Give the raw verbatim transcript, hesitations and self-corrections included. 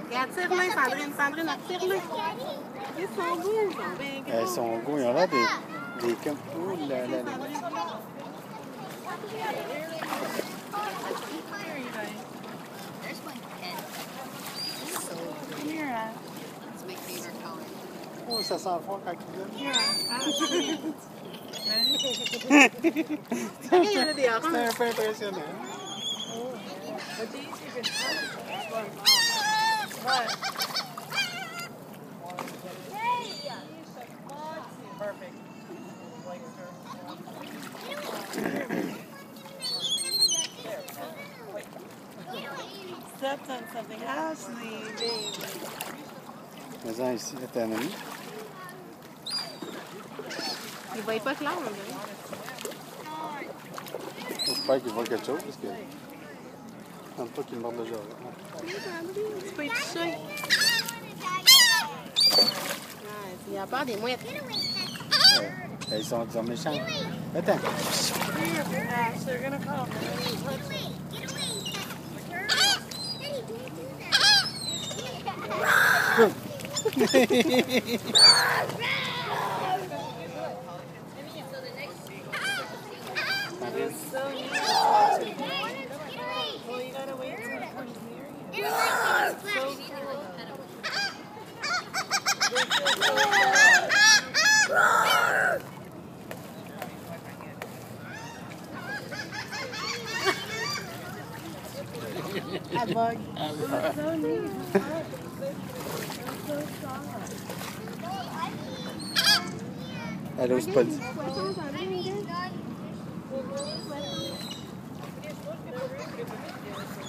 Regarde, tire-les, Sandrine, Sandrine, tire-les. Ils sont beaux, ils sont bien gros. Ils sont beaux, ils ont l'air des, des comme... Oh là là là. There's one pet. So Mira. It's my favorite color. Oh, ça sent fort quand il vient. Mira. Il y en a des oranges. C'est un peu impressionnant. But these you can perfect. Stepped on something. Ashley, baby. Mais ici, t'es un ami. Il voit pas clair, là. J'espère qu'il voit quelque chose parce que. Je ne pas qu'il morde le genre. Tu peux y toucher. Il y a peur des mouettes. Ouais. Ils sont, ils sont méchants. Attends. They're gonna come. It's so neat to watch it. Well, you gotta wait till it comes near you. It's so cool. A bug. It's so neat. It's so soft. Elle ose pas dire. Thank you.